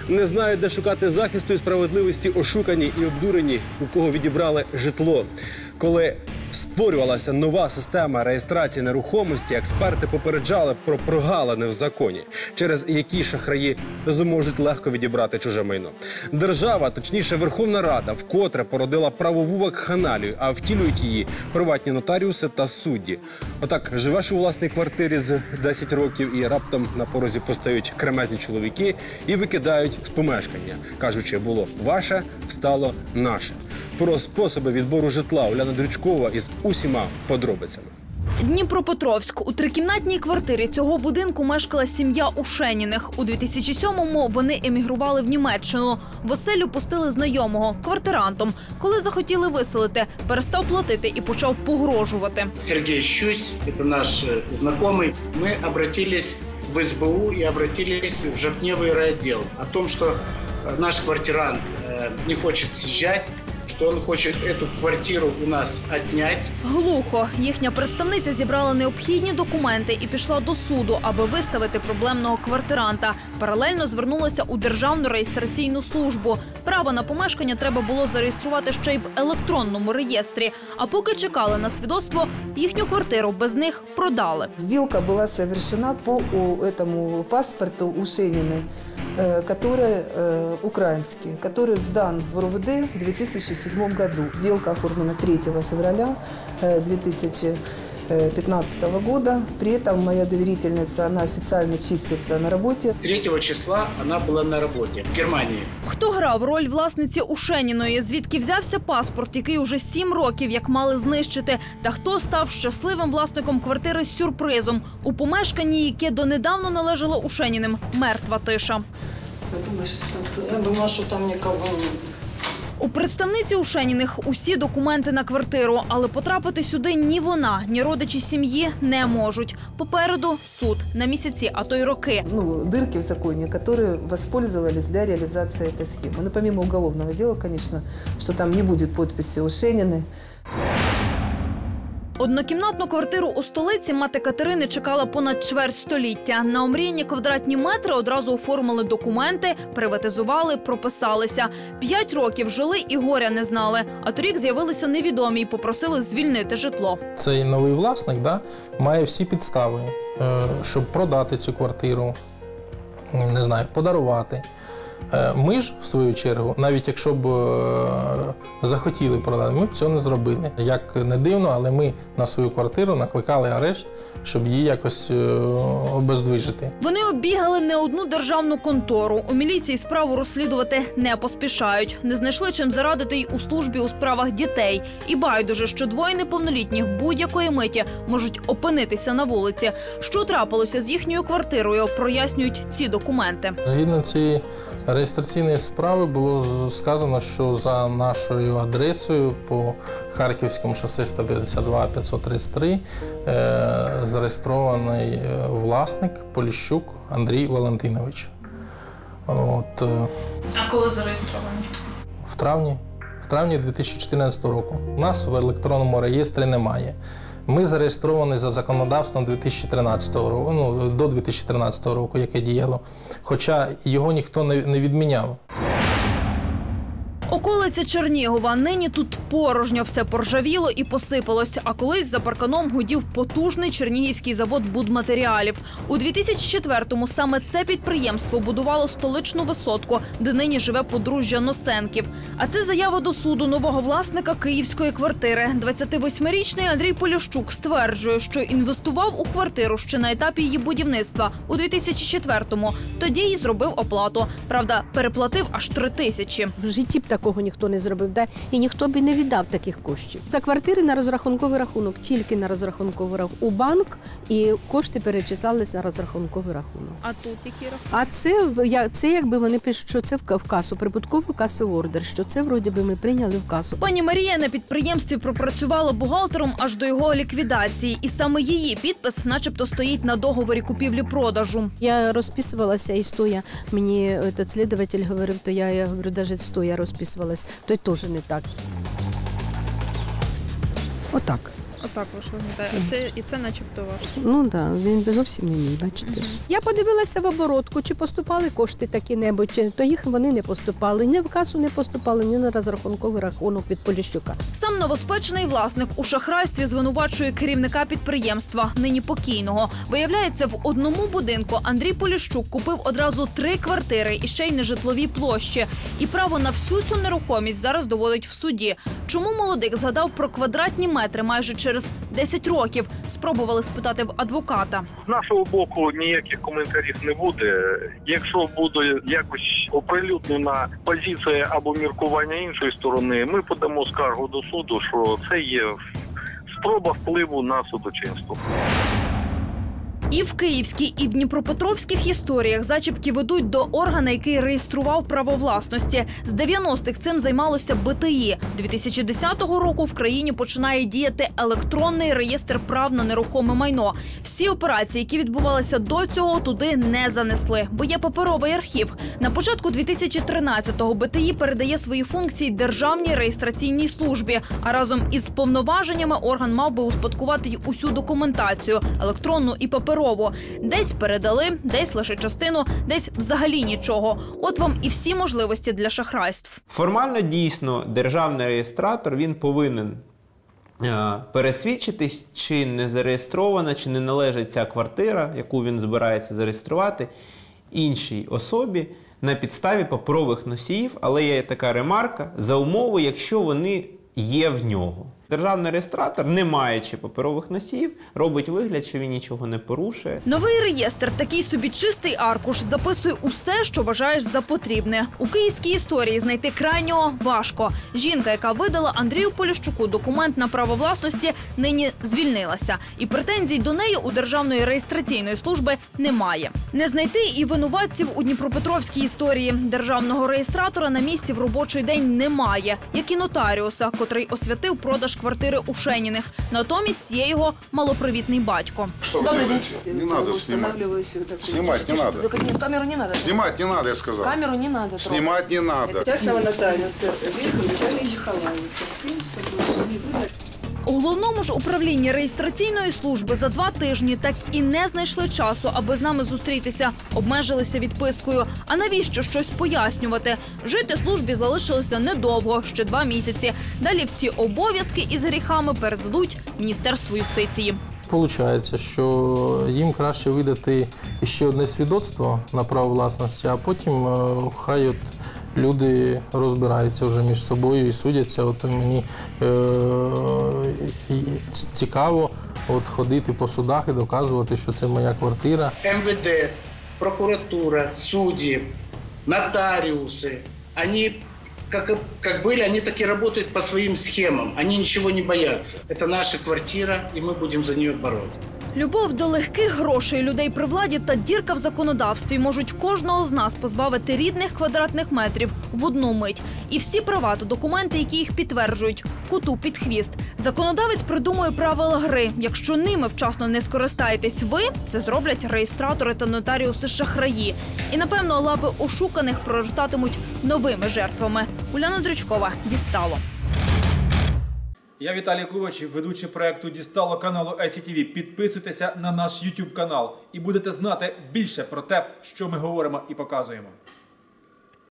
Не знають, де шукати захисту і справедливості ошукані і обдурені, у кого відібрали житло. Коли створювалася нова система реєстрації нерухомості, експерти попереджали про прогалини в законі, через які шахраї зможуть легко відібрати чуже майно. Держава, точніше Верховна Рада, вкотре породила правову вакханалію, а втілюють її приватні нотаріуси та судді. Отак, живеш у власній квартирі з 10 років і раптом на порозі постають кремезні чоловіки і викидають з помешкання. Кажучи, було ваше, стало наше. Про способи відбору житла Уляна Дрючкова із усіма подробицями. Дніпропетровськ. У трикімнатній квартирі цього будинку мешкала сім'я Ушеніних. У 2007-му вони емігрували в Німеччину. В оселю пустили знайомого, квартирантом. Коли захотіли виселити, перестав платити і почав погрожувати. Сергій Щусь, це наш знайомий. Ми обратились в СБУ і обратились в Жовтневий райвідділ о том, що наш квартирант не хоче з'їжджати, що він хоче цю квартиру у нас відняти. Глухо. Їхня представниця зібрала необхідні документи і пішла до суду, аби виставити проблемного квартиранта. Паралельно звернулася у Державну реєстраційну службу. Право на помешкання треба було зареєструвати ще й в електронному реєстрі. А поки чекали на свідоцтво, їхню квартиру без них продали. Сделка была совершена по этому паспорту Ушениной, который украинский, который сдан в РУВД в 2007 году. Сделка оформлена 3 февраля 2015 года. При этом моя доверительница, она официально числится на работе. 3 числа вона була на роботі в Германії. Хто грав роль власниці Ушеніної? Звідки взявся паспорт, який уже 7 років як мали знищити? Та хто став щасливим власником квартири з сюрпризом? У помешканні, яке донедавна належало Ушеніним, мертва тиша. Я думала, що там нікого немає. У представниці Ушеніних усі документи на квартиру, але потрапити сюди ні вона, ні родичі сім'ї не можуть. Попереду суд на місяці, а то й роки. Дырки в законе, которые воспользовались для реализации этой схемы. Ну, помимо уголовного дела, конечно, что там не будет подписи Ушениной. Однокімнатну квартиру у столиці мати Катерини чекала понад чверть століття. На омріяні квадратні метри одразу оформили документи, приватизували, прописалися. 5 років жили і горя не знали. А торік з'явилися невідомі і попросили звільнити житло. Цей новий власник має всі підстави, щоб продати цю квартиру, не знаю, подарувати. Ми ж, в свою чергу, навіть якщо б захотіли продати, ми б цього не зробили. Як не дивно, але ми на свою квартиру накликали арешт, щоб її якось обездвижити. Вони оббігали не одну державну контору. У міліції справу розслідувати не поспішають. Не знайшли чим зарадити й у службі у справах дітей. І байдуже, що двоє неповнолітніх будь-якої миті можуть опинитися на вулиці. Що трапилося з їхньою квартирою, прояснюють ці документи. Згідно цієї реєстраційної справи було сказано, що за нашою адресою по Харківському шосе 152 533 зареєстрований власник Поліщук Андрій Валентинович. А коли зареєстрований? В травні 2014 року. У нас в електронному реєстрі немає. Ми зареєстровані за законодавством 2013 року, до 2013 року, яке діяло, хоча його ніхто не відміняв. Околиця Чернігова. Нині тут порожньо, все поржавіло і посипалось. А колись за парканом гудів потужний чернігівський завод будматеріалів. У 2004-му саме це підприємство будувало столичну висотку, де нині живе подружжя Носенків. А це заява до суду нового власника київської квартири. 28-річний Андрій Поліщук стверджує, що інвестував у квартиру ще на етапі її будівництва у 2004-му. Тоді й зробив оплату. Правда, переплатив аж 3 тисячі. В житті б такого ніхто не зробив, і ніхто б і не віддав таких коштів. За квартири на розрахунковий рахунок, тільки на розрахунковий рахунок у банк, і кошти перечислялись на розрахунковий рахунок. А тут які рахунки? А це якби вони пишуть, що це в касу, прибутковий касовий ордер, що це вроді би ми прийняли в касу. Пані Марія на підприємстві пропрацювала бухгалтером аж до його ліквідації. І саме її підпис начебто стоїть на договорі купівлі-продажу. Я розписувалася і стоя, мені слідователь говорив, то я говорю, навіть стоя розписувалася, то й теж не так. Отак. Отак ваш виглядає. І це начебто ваш. Ну так, він зовсім не мій, бачите ж. Я подивилася в оборотку, чи поступали кошти такі-небудь, то їх вони не поступали. Ні в касу не поступали, ні на розрахунковий рахунок від Поліщука. Сам новоспечений власник у шахрайстві звинувачує керівника підприємства, нині покійного. Виявляється, в одному будинку Андрій Поліщук купив одразу 3 квартири і ще й нежитлові площі. І право на всю цю нерухомість зараз доводить в суді. Чому молодик згадав про квадратні метри майже через 10 років? Спробували спитати в адвоката. З нашого боку ніяких коментарів не буде. Якщо буде якось оприлюднена позиція або міркування іншої сторони, ми подамо скаргу до суду, що це є спроба впливу на судочинство. І в київській, і в дніпропетровських історіях зачіпки ведуть до органу, який реєстрував право власності. З 90-х цим займалося БТІ. 2010 року в країні починає діяти електронний реєстр прав на нерухоме майно. Всі операції, які відбувалися до цього, туди не занесли, бо є паперовий архів. На початку 2013-го БТІ передає свої функції Державній реєстраційній службі, а разом із повноваженнями орган мав би успадкувати й усю документацію – електронну і паперову. Десь передали, десь лише частину, десь взагалі нічого. От вам і всі можливості для шахрайств. Формально, дійсно, державний реєстратор, він повинен пересвідчитись, чи не зареєстрована, чи не належить ця квартира, яку він збирається зареєструвати, іншій особі на підставі паперових носіїв, але є така ремарка, за умови, якщо вони є в нього. Державний реєстратор, не маючи паперових носіїв, робить вигляд, що він нічого не порушує. Новий реєстр – такий собі чистий аркуш, записує усе, що вважаєш за потрібне. У київській історії знайти крайнього важко. Жінка, яка видала Андрію Поліщуку документ на право власності, нині звільнилася. І претензій до неї у Державної реєстраційної служби немає. Не знайти і винуватців у дніпропетровській історії. Державного реєстратора на місці в робочий день немає, як і нотаріуса, котрий освятив продаж квартири у Шеніних. Натомість є його малопривітний батько. Что вы говорите? Не надо снимать. Снимать не надо. Камеру не надо. Снимать не надо, я сказал. Камеру не надо. Снимать не надо. Частного нотариуса Виталия Николаевича. У головному ж управлінні реєстраційної служби за 2 тижні так і не знайшли часу, аби з нами зустрітися. Обмежилися відпискою. А навіщо щось пояснювати? Жити службі залишилося недовго, ще 2 місяці. Далі всі обов'язки із гріхами передадуть Міністерству юстиції. Получається, що їм краще видати ще одне свідоцтво на право власності, а потім хай от люди розбираються вже між собою і судяться. От мені цікаво ходити по судах і доказувати, що це моя квартира. МВД, прокуратура, судьи, нотариусы, они как были, они так и работают по своим схемам. Они ничего не боятся. Это наша квартира, и мы будем за нее бороться. Любов до легких грошей людей при владі та дірка в законодавстві можуть кожного з нас позбавити рідних квадратних метрів в одну мить. І всі права та документи, які їх підтверджують, коту під хвіст. Законодавець придумує правила гри. Якщо ними вчасно не скористаєтесь ви, це зроблять реєстратори та нотаріуси-шахраї. І, напевно, лапи ошуканих проростатимуть новими жертвами. Уляна Дрючкова, Дістало. Я Віталій Ковач, ведучий проекту «Дістало» каналу ICTV. Підписуйтеся на наш YouTube канал і будете знати більше про те, що ми говоримо і показуємо.